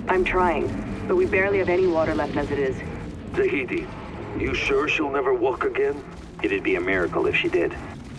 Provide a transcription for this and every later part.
I'm trying, but we barely have any water left as it is. Tahiti, you sure she'll never walk again? It'd be a miracle if she did.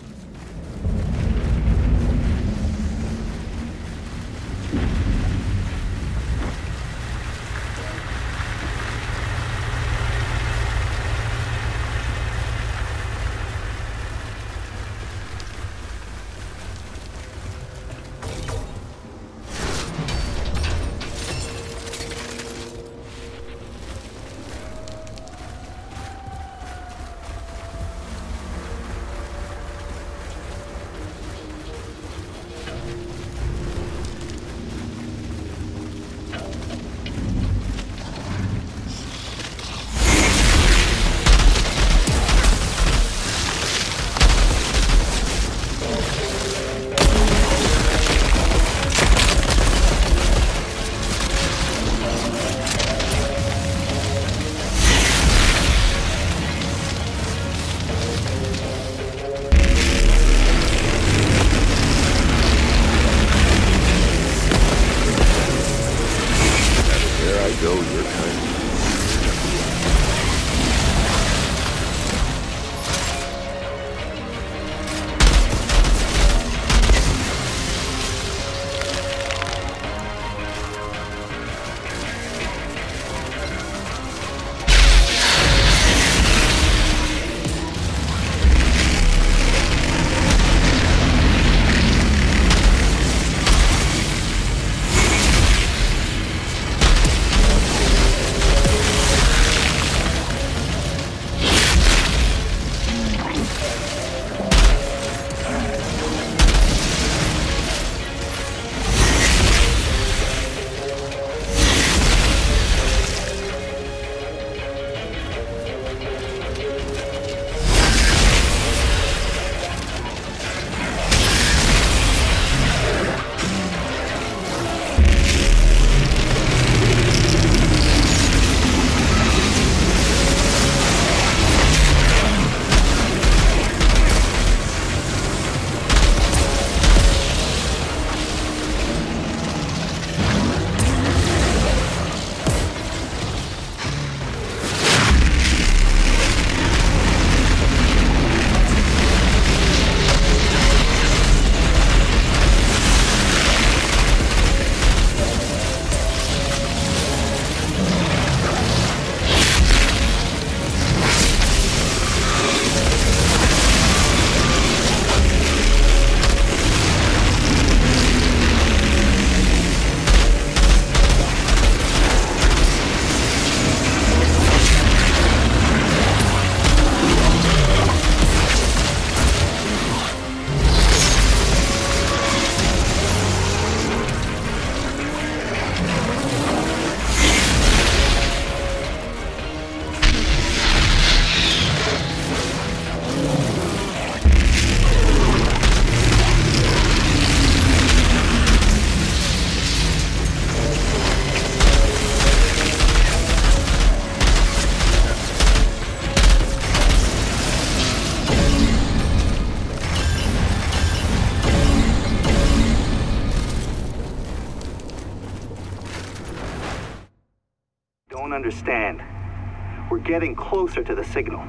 Understand. We're getting closer to the signal.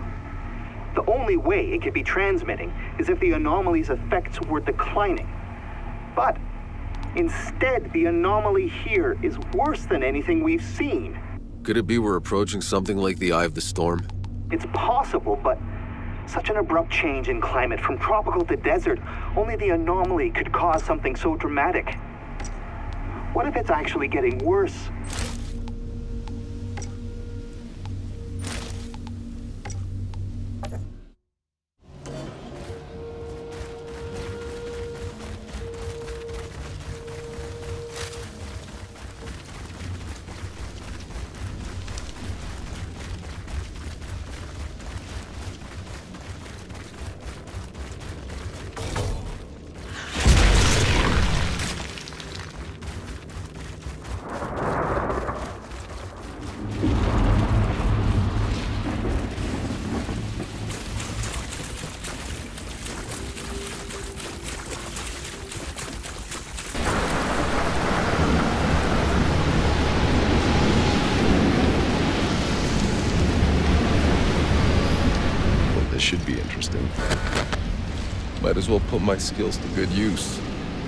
The only way it could be transmitting is if the anomaly's effects were declining. But instead, the anomaly here is worse than anything we've seen. Could it be we're approaching something like the Eye of the Storm? It's possible, but such an abrupt change in climate from tropical to desert, only the anomaly could cause something so dramatic. What if it's actually getting worse? Might as well put my skills to good use.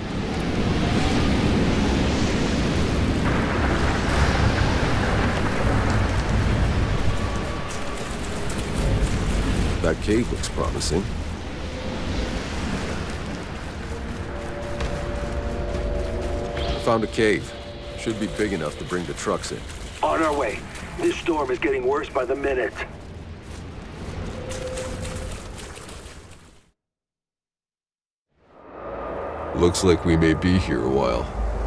That cave looks promising. I found a cave. Should be big enough to bring the trucks in. On our way. This storm is getting worse by the minute. Looks like we may be here a while.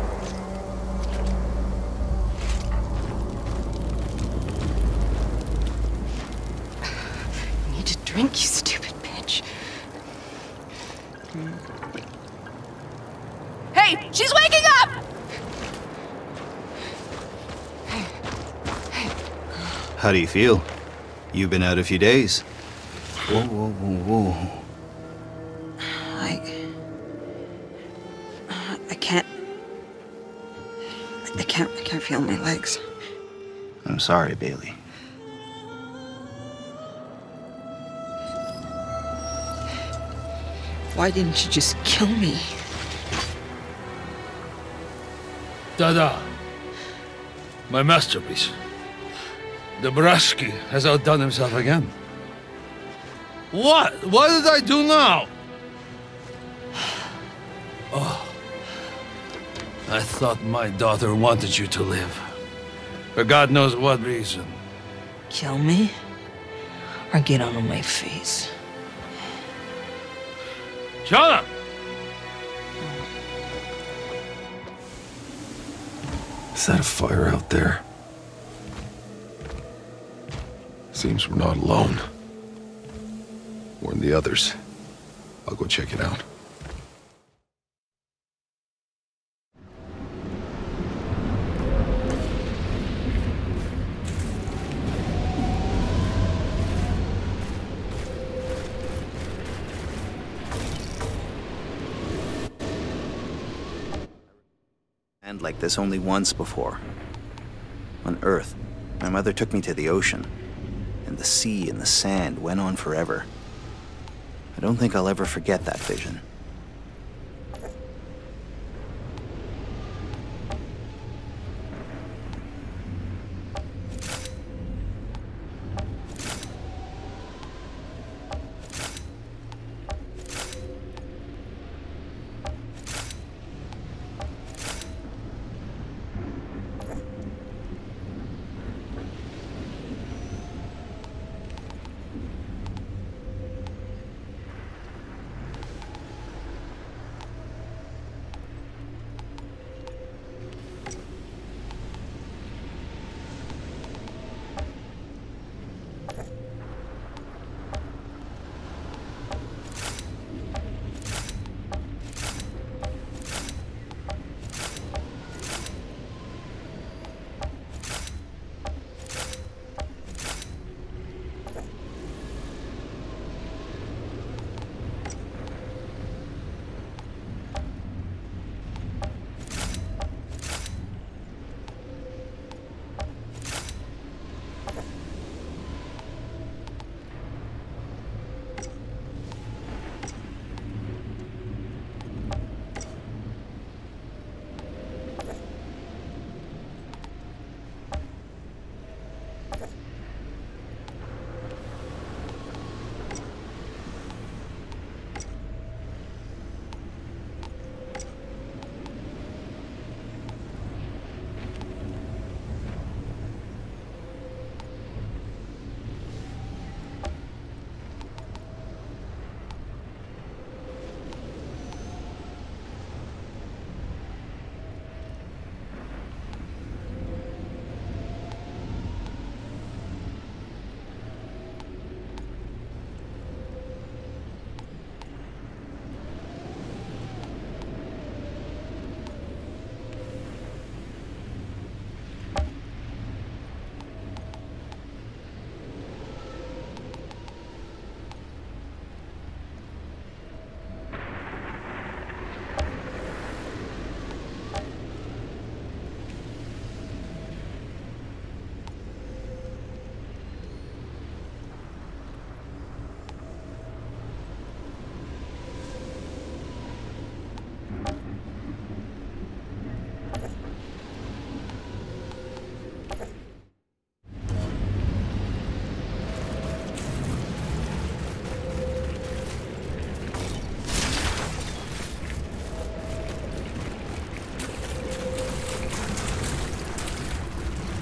I need to drink, you stupid bitch. Hey, she's waking up! How do you feel? You've been out a few days. Whoa, whoa, whoa, whoa. I can't feel my legs. I'm sorry, Bailey. Why didn't you just kill me? Dada. My masterpiece. Dabrowski has outdone himself again. What? What did I do now? Oh. I thought my daughter wanted you to live. For God knows what reason. Kill me? Or get out of my face? Shut up! Is that a fire out there? Seems we're not alone. Warn the others. I'll go check it out. And like this only once before. On Earth, my mother took me to the ocean, and the sea and the sand went on forever. I don't think I'll ever forget that vision.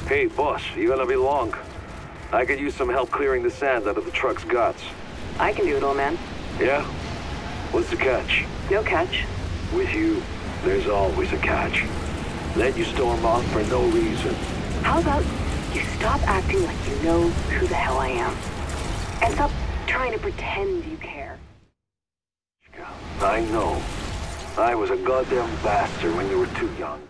Hey, boss, you gonna be long? I could use some help clearing the sand out of the truck's guts. I can do it, old man. Yeah? What's the catch? No catch. With you, there's always a catch. Then you storm off for no reason. How about you stop acting like you know who the hell I am? And stop trying to pretend you care. I know. I was a goddamn bastard when you were too young.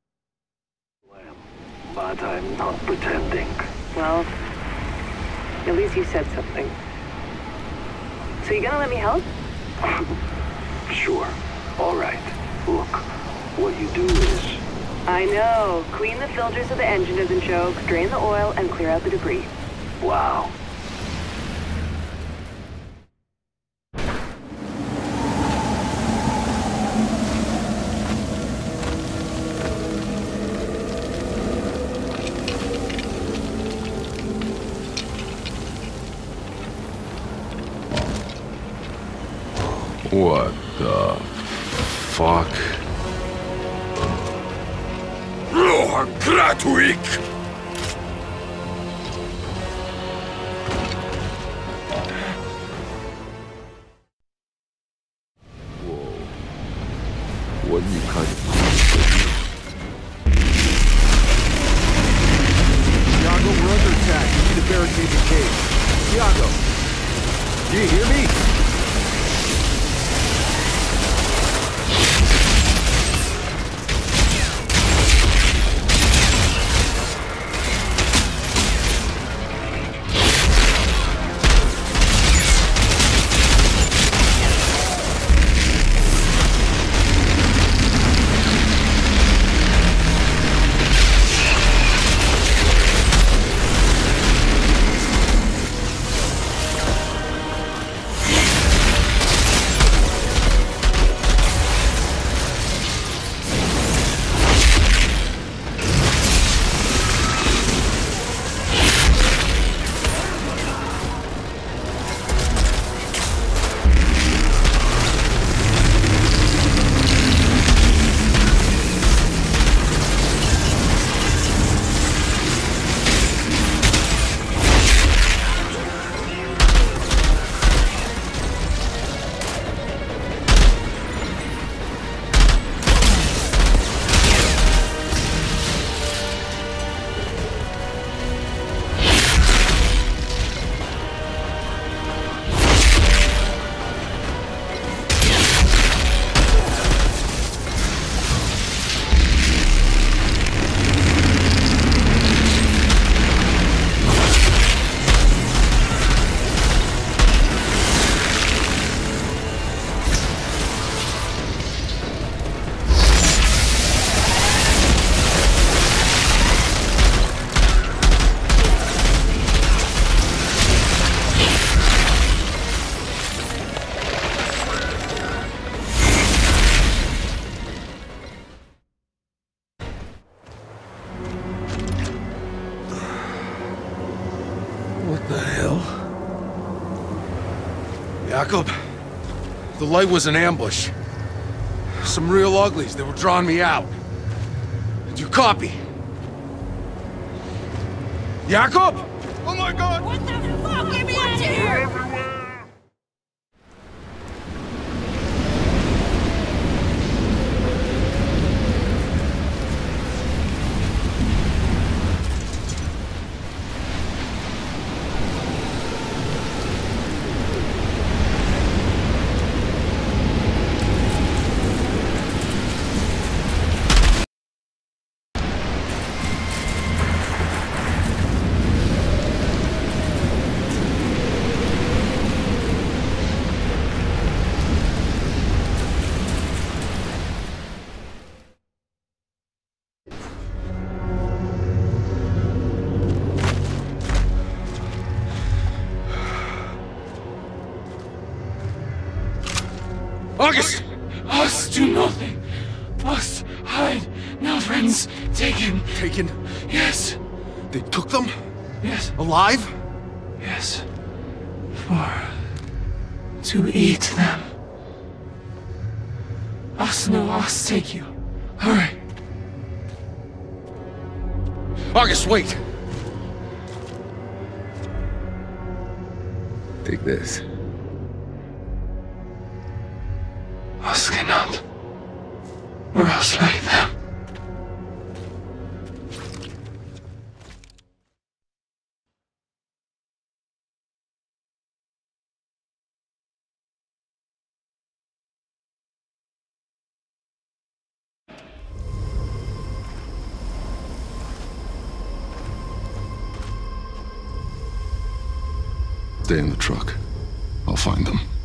But I'm not pretending. Well, at least you said something. So you gonna let me help? Sure. All right. Look, what you do is... I know. Clean the filters so the engine doesn't choke, drain the oil, and clear out the debris. Wow. What the fuck? Gratuik! Whoa. What are you kind of... Tiago, we're under attack. We need to barricade the cave. Tiago, do you hear me? What the hell? Jakob, the light was an ambush. Some real uglies, they were drawing me out. Did you copy? Jakob! Oh my God! What the fuck? Get me out of here! August! Us do nothing. Us hide. Now friends taken. Taken? Yes. They took them? Yes. Alive? Yes. To eat them. Us no us take you. Hurry. August, wait! Take this. I'll skin up. Or else like them. Stay in the truck. I'll find them.